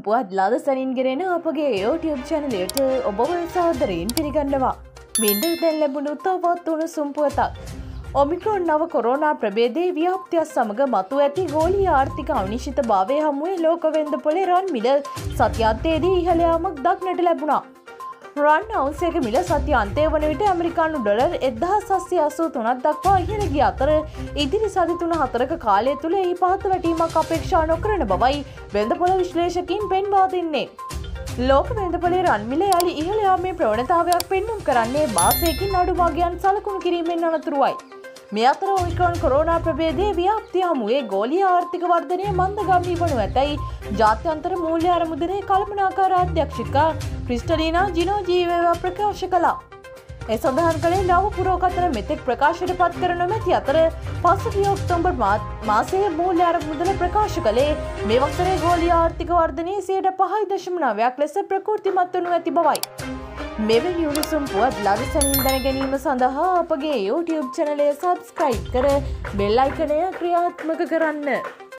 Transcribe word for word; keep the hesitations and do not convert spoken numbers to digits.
පුවත් ලාද සැනින්ගෙරෙන අපගේ YouTube චැනලයට ඔබව සාදරයෙන් පිළිගන්නවා. මෙන්න දැන් ලැබුණු තවත් උණුසුම් පුවතක්. ඔමික්‍රෝන් නව කොරෝනා ප්‍රභේදයේ ව්‍යාප්තිය සමග මතු ඇති ගෝලීය ආර්ථික අනිශ්චිතභාවය හමුවේ ලෝක වෙළඳපොලේ රන් මිල සතියාන්තයේදී ඉහළ යාමක් දක්නට ලැබුණා. රන් අවුන්සයක මිල සතියාන්තය වන විට ඇමරිකානු ඩොලර් එක්දහස් සත්සිය අසූ තුනක් දක්වා ඉහළ ගිය අතර ඉදිරි සති තුන හතරක කාලය තුළ එහි පහත වැටීමක් අපේක්ෂා නොකරන බවයි වෙළඳපොළ විශ්ලේෂකයින් පෙන්වා දෙන්නේ. ලෝක වෙළඳපොලේ රන් මිල යලි ඉහළ යාමේ ප්‍රවණතාවයක් පෙන්නුම් කරන්නේ මාසයකින් අඩු භාගයන් සලකුණු කිරීමෙන් අනතුරුවයි. මේ අතර ඔමික්‍රෝන් කොරෝනා ප්‍රභේදයේ ව්‍යාප්තිය හමුවේ ගෝලීය ආර්ථික වර්ධනය මන්දගාමී වනු ඇතැයි ජාත්‍යන්තර මූල්‍ය අරමුදලේ කළමනාකාර අධ්‍යක්ෂිකා ක්‍රිස්ටලීනා ජිනෝජීවේවා ප්‍රකාශ කළා. ඒ සඳහන් කළේ නව පුරෝකතන මෙතෙක් ප්‍රකාශයට පත් කර නොමැති අතර පසුගිය ඔක්තෝබර් මාසයේ මූල්‍ය අරමුදල ප්‍රකාශ කළේ මේ වසරේ ගෝලීය ආර්ථික වර්ධනයේ සියයට පහයි දශම නවයක් ලෙස ප්‍රකෘතිමත් වනු ඇති බවයි. මෙවැනි උණුසුම් පුවත් ලරිසනින් දැන ගැනීම සඳහා අපගේ YouTube චැනලය සබ්ස්ක්‍රයිබ් කර බෙල් අයිකනය ක්‍රියාත්මක කරන්න.